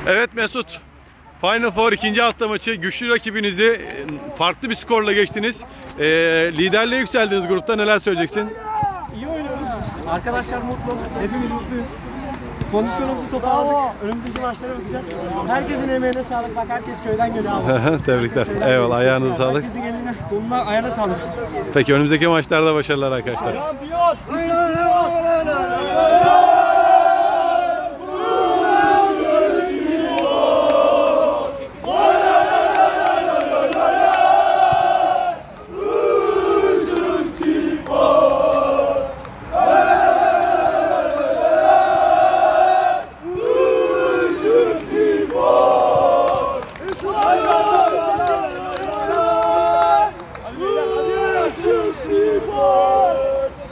Evet Mesut, Final Four ikinci hafta maçı, güçlü rakibinizi farklı bir skorla geçtiniz. Liderliğe yükseldiniz grupta, neler söyleyeceksin? İyi oynuyoruz. Arkadaşlar mutlu, hepimiz mutluyuz. Kondisyonumuzu toparladık. Önümüzdeki maçlara bakacağız. Herkesin emeğine sağlık. Bak herkes köyden geliyor abi. Tebrikler. Eyvallah, ayağınıza sağlık. Herkesin eline, koluna, ayağına sağlık. Peki önümüzdeki maçlarda başarılar arkadaşlar. Şampiyon!